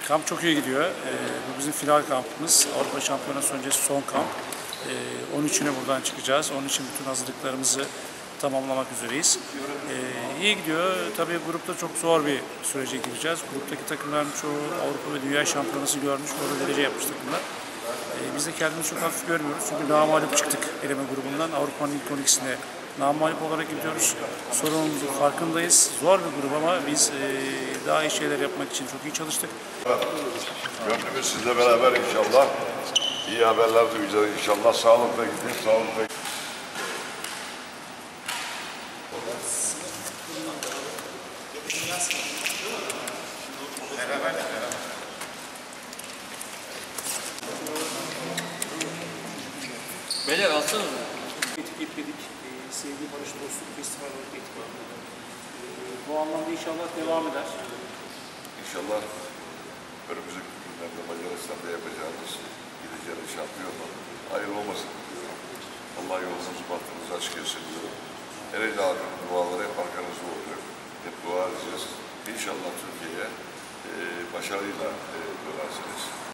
Kamp çok iyi gidiyor. Bu bizim final kampımız. Avrupa Şampiyonası öncesi son kamp. 13'üne buradan çıkacağız. Onun için bütün hazırlıklarımızı tamamlamak üzereyiz. İyi gidiyor. Tabii grupta çok zor bir sürece gireceğiz. Gruptaki takımların çoğu Avrupa ve Dünya Şampiyonası görmüş, orada derece yapmış takımlar. Biz de kendimizi çok hafif görmüyoruz. Çünkü namağlup çıktık eleme grubundan. Avrupa'nın ilk 12'sine namağlup olarak gidiyoruz. Sorunumuzun farkındayız. Zor bir grup ama biz daha iyi şeyler yapmak için çok iyi çalıştık. Gönlümüz sizle beraber inşallah. İyi haberler duyacağız inşallah. Sağlıkla gidin, sağlıkla gidin. Beyler alsana mı? Etiketledik. Sevgi, Barış, Dostluk Festivali olarak etiketledik. Bu anlamda inşallah devam eder. İnşallah önümüzdeki günlerde Macaristan'da yapacağımız gideceğimiz şampiyonluğun hayırlı olmasın diyorum. Allah yolunuzu bahtınızı açık etsin diyorum. Ereğli halkının duaları hep arkanızda olacak. Hep dua edeceğiz. İnşallah Türkiye'ye başarıyla dönersiniz.